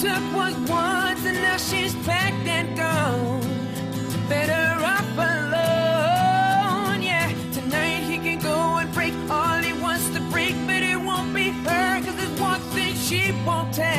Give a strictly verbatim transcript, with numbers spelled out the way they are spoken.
took was once and now she's packed and gone. Better off alone, yeah. Tonight he can go and break all he wants to break, but it won't be her, cause there's one thing she won't take.